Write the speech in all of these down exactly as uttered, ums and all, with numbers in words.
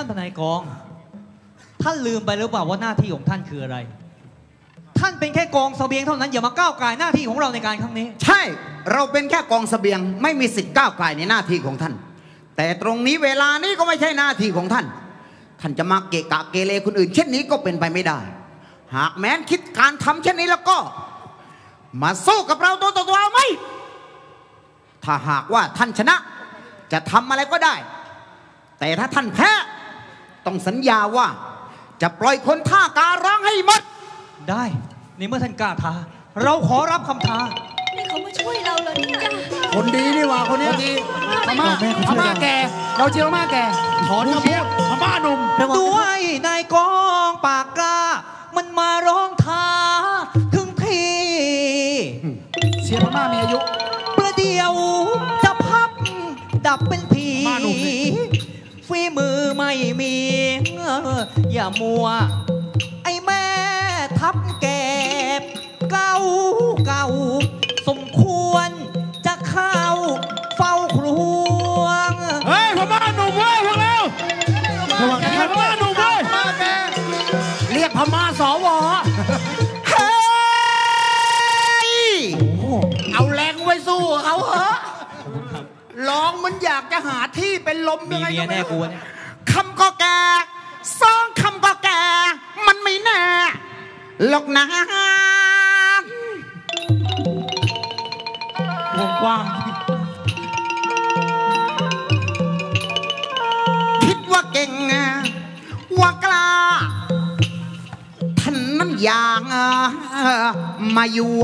านทนายกองท่านลืมไปหรือเปล่าว่าหน้าที่ของท่านคืออะไรท่านเป็นแค่กองเสบียงเท่านั้นอย่ามาก้าวไก่หน้าที่ของเราในการครั้งนี้ใช่เราเป็นแค่กองเสบียงไม่มีสิทธิ์ก้าวไก่ในหน้าที่ของท่านแต่ตรงนี้เวลานี้ก็ไม่ใช่หน้าที่ของท่านท่านจะมาเกะกะเกเรคนอื่นเช่นนี้ก็เป็นไปไม่ได้หากแม้นคิดการทำเช่นนี้แล้วก็มาสู้กับเราตัวต่อตัวไหมถ้าหากว่าท่านชนะจะทำอะไรก็ได้แต่ถ้าท่านแพ้ต้องสัญญาว่าจะปล่อยคนท่าการ้องให้หมดได้ในเมื่อท่านกล้าท้าเราขอรับคำท้านี่เขามาช่วยเราเลยเนี่ยคนดีนี่ว่าคนนี้ดีพม่าพม่าแกเราเชียวพม่าแกถอนคำพูดพม่าหนุ่มด้วยนายกองปากกล้ามันมาร้องท้าถึงที่เชียร์พม่ามีอายุประเดี๋ยวจะพับดับเป็นผีฝีมือไม่มีอย่ามัวไอ้แม่ทับแก่เก่าเก่าสมควรจะเข้าเฝ้าครวงเฮ้ยพม่าหนุ่มเว้ยพวกเราพม่าหนุ่มเว้ยเรียกพม่าสวเฮ้ยเอาแรงไว้สู้เขาเหรอร้องมันอยากจะหาที่เป็นลมมีเมียแน่กูเนี่ยคำก็แก่สองคำก็แก่มันไม่แน่หลอกนะวงกว้างคิดว่าเก่งว่ากล้าท่านนั้นอย่างมาอยู่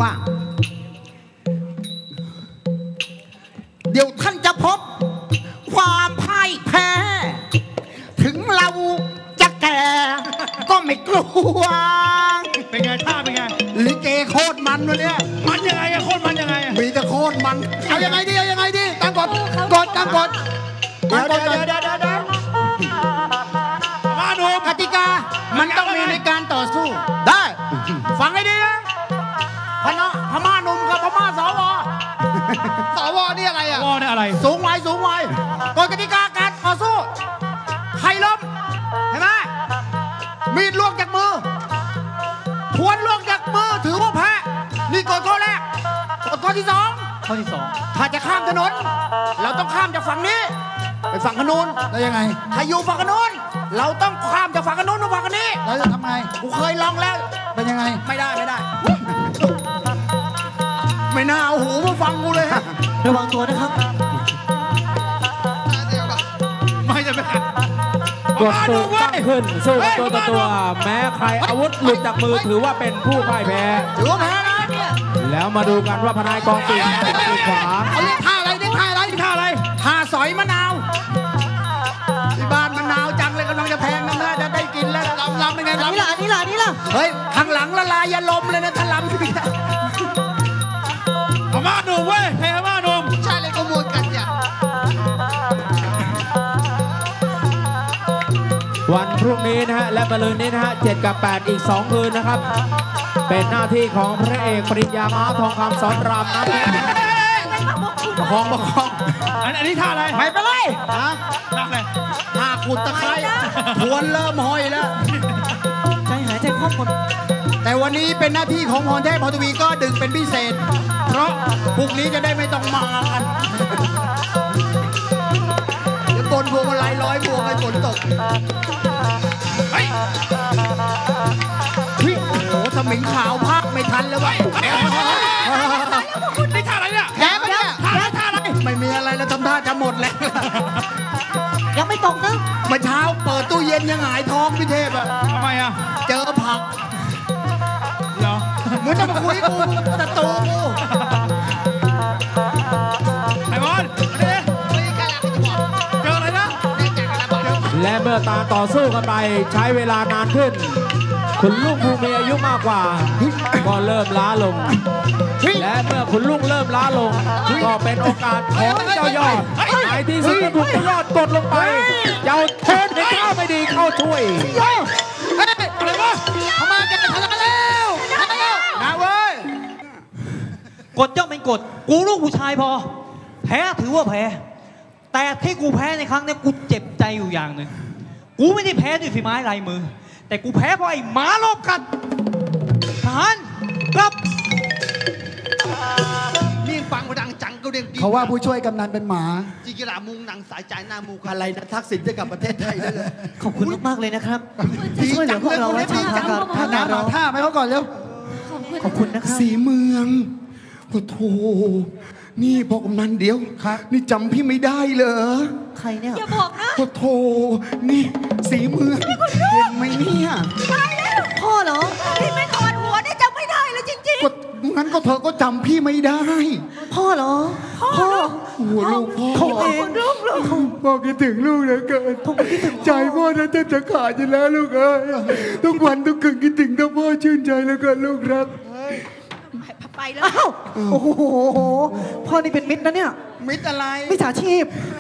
เดี๋ยวท่านจะพบความพ่ายแพ้ถึงเราจะแก่ก็ไม่กลัวเป็นไงท่าเป็นไงลิเกโคตรมันวันนี้มันยังไงอะโคตรมันยังไงมีแต่โคตรมันเอายังไงดีเอายังไงดีตั้งกฎกฎตั้งกฎเดี๋ยวเดี๋ยวเดี๋ยวเดี๋ยวเดี๋ยวมาดูกติกามันต้องมีในการต่อสู้ได้ฟังให้ดีนะพม่าพม่าหนุ่มกับพม่าสวสวนี่อะไรอะสวนี่อะไรสูงวัยสูงวัยกฎกติกาการต่อสู้ใครล้มเห็นไหมมีดล่วงจากมือทวนล่วงจากมือถือว่าแพ้นี่กฎข้อแรกกฎข้อที่สองข้อที่สองถ้าจะข้ามถนนเราต้องข้ามจากฝั่งนี้ไปฝั่งขนุนแล้วยังไงถ้าอยู่ฝั่งขนุนเราต้องข้ามจากฝั่งขนุนมาฝั่งนี้เราจะทำไงกูเคยลองแล้วเป็นยังไงไม่ได้ไม่ได้ไม่น่าเอาหูมาฟังกูเลยระวังตัวนะครับไม่จะไม่กดตัวตั้งขึ้นสู้ตัวต่อตัวแม้ใครอาวุธหลุดจากมือถือว่าเป็นผู้พ่ายแพ้ถือว่าแพ้นะแล้วมาดูกันว่าพนายกองปีกปีกขวาเขาเรียกท่าอะไรเรียกท่าอะไรท่าอะไรท่าสอยมะนาวที่บ้านมะนาวจังเลยกำลังจะแพงนะน่าจะได้กินแล้วลำลำเป็นไงลำนี่ล่ะนี่ล่ะนี่ล่ะเฮ้ยข้างหลังละลายยาลมเลยนะถ้าลำพม่าหนุ่มเว้ยเพลงพม่าหนุ่มใช่เลยก็มวยกันอย่างวันพรุ่งนี้นะฮะและมะรืนนี้นะฮะเจ็ดกับแปดอีกสองคืนนะครับเป็นหน้าที่ของพระเอกปริญญาม้าทองคำสอนรามนะประคองประคองอันนี้ท่าอะไรไม่เป็นไรฮะท่าอะไรท่าขุดตะไคร้ทวนเริ่มห้อยแล้วใจหายใจคว่ำหมดแต่วันนี้เป็นหน้าที่ของพรเทพพรทวีก็ดึงเป็นพิเศษเพราะพรุ่งนี้จะได้ไม่ต้องมากันเดี๋ยวบนพวงมาลัยร้อยพวงให้ฝนตกเฮ้ยโอ้สมิงขาวภาคไม่ทันเลยว่ะนี่ท่าอะไรเนี่ยแพ้ไปเนี่ยท่าอะไรท่าอะไรไม่มีอะไรแล้วทำท่าจะหมดแล้วยังไม่ตกนะเมื่อเช้าเปิดตู้เย็นยังหงายท้องพี่เทพอะทำไมอะเจอผักเหรอมึงจะมาคุยกูตะตูกูไอ้บอลเด้เจออะไรนะและเมื่อตาต่อสู้กันไปใช้เวลานานขึ้นคุณลุงผู้มีอายุมากกว่าก็เริ่มล้าลงและเมื่อคุณลุงเริ่มล้าลงก็เป็นโอกาสของเจ้ายอดในที่สุดถูกเจ้ายอดกดลงไปเจ้าเทนในข้าวไม่ดีเข้าช่วยอะไรวะทำไมแกชนะแล้วชนะแล้วนะเว้ยกฎย่อมเป็นกฎกูลูกผู้ชายพอแพ้ถือว่าแพ้แต่ที่กูแพ้ในครั้งนี้กูเจ็บใจอยู่อย่างหนึ่งกูไม่ได้แพ้ด้วยฝีไม้ลายมือ แต่กูแพ้เพราะไอ้หมาลบกัดทหารกลับเลี้ยงปังกระดังจังก็เรียงเขาว่าผู้ช่วยกำนันเป็นหมาจิกระมุงหนังสายใจหน้ามูอะไรนะทักษิณจะกลับประเทศไทยได้เลยขอบคุณมากๆเลยนะครับที่ช่วยเหลือพวกเราและชาวทางการท่าน้ำมาท่าไหมเขาก่อนเร็วขอบคุณนะครับสีเมืองโอ้โหนี่พ่อกำนันเดียวนี่จำพี่ไม่ได้เหรอใครเนี่ยอย่าบอกนะโอ้โหนี่สีเมืองเห็นไหมเนี่ยตายแล้วพ่อเหรอพี่ไม่ถอดหัวได้จำไม่ได้เลยจริงๆก็งั้นก็เธอก็จำพี่ไม่ได้พ่อเหรอพ่อโอ้โหลูกพ่อเขาเองลูกลูกพ่อคิดถึงลูกเหลือเกินใจพ่อนั้นจะจะขาดอยู่แล้วลูกเอ้ยทุกวันทุกคืนคิดถึงแต่พ่อชื่นใจแล้วกันลูกรักไปแล้วโอ้โหพ่อนี่เป็นมิตรนะเนี่ยมิตรอะไรมิจฉาชีพ